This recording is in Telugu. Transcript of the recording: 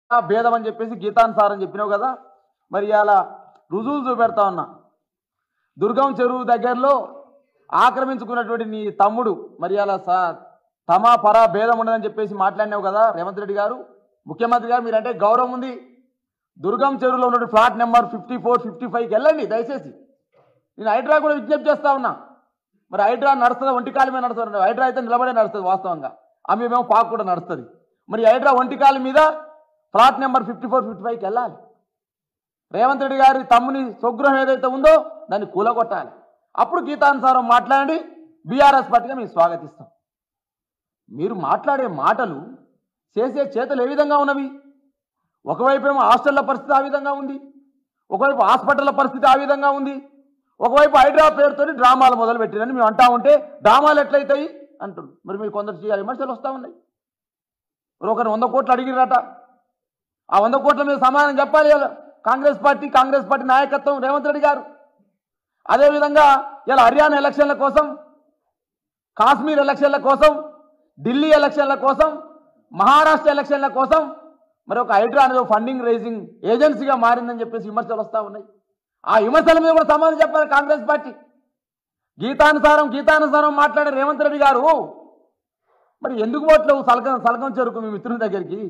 భేదం అని చెప్పేసి గీతానుసారం చెప్పినావు కదా, మరి అలా రుజువులు చూపెడతా ఉన్నా. దుర్గం చెరువు దగ్గరలో ఆక్రమించుకున్నటువంటి నీ తమ్ముడు మరి అలా తమా పరా భేదం ఉండదని చెప్పేసి మాట్లాడినావు కదా రేవంత్ రెడ్డి గారు. ముఖ్యమంత్రి గారు మీరంటే గౌరవం ఉంది. దుర్గం చెరువులో ఉన్నటువంటి ఫ్లాట్ నెంబర్ 54, 55కి వెళ్ళండి దయచేసి. నేను హైడ్రా కూడా విజ్ఞప్తి చేస్తా ఉన్నా. మరి హైడ్రా నడుస్తుంది, ఒంటికాల మీద నడుస్తుంది. హైడ్రా అయితే నిలబడే నడుస్తుంది వాస్తవంగా, ఆమె మేము పాకు కూడా నడుస్తుంది. మరి హైడ్రా ఒంటికాల మీద ఫ్లాట్ నెంబర్ 54, 55కి వెళ్ళాలి. రేవంత్ రెడ్డి గారి తమ్ముని స్వగృహం ఏదైతే ఉందో దాన్ని కూలగొట్టాలి. అప్పుడు గీతానుసారం మాట్లాడి బీఆర్ఎస్ పార్టీగా మేము స్వాగతిస్తాం. మీరు మాట్లాడే మాటలు, చేసే చేతలు ఏ విధంగా ఉన్నవి? ఒకవైపు ఏమో హాస్టళ్ల పరిస్థితి ఆ విధంగా ఉంది, ఒకవైపు హాస్పిటళ్ల పరిస్థితి ఆ విధంగా ఉంది, ఒకవైపు హైడ్రా పేరుతో డ్రామాలు మొదలు పెట్టిరని మేము అంటా ఉంటే డ్రామాలు ఎట్లయితాయి అంటున్నారు. మరి మీరు కొందరు చేయాలి, విమర్శలు వస్తూ ఉన్నాయి. మరి ఒకరు 100 కోట్లు అడిగిరట, ఆ 100 కోట్ల మీద సమాధానం చెప్పాలి కాంగ్రెస్ పార్టీ నాయకత్వం రేవంత్ రెడ్డి గారు. అదేవిధంగా ఇలా హర్యానా ఎలక్షన్ల కోసం, కాశ్మీర్ ఎలక్షన్ల కోసం, ఢిల్లీ ఎలక్షన్ల కోసం, మహారాష్ట్ర ఎలక్షన్ల కోసం మరి ఒక హైడ్రా అనేది ఫండింగ్ రైజింగ్ ఏజెన్సీగా మారిందని చెప్పేసి విమర్శలు వస్తూ ఉన్నాయి. ఆ విమర్శల మీద కూడా సమాధానం చెప్పాలి కాంగ్రెస్ పార్టీ. గీతానుసారం మాట్లాడే రేవంత్ రెడ్డి గారు మరి ఎందుకు పోట్లేవు సలకం చెరుకు మీ మిత్రుల దగ్గరికి?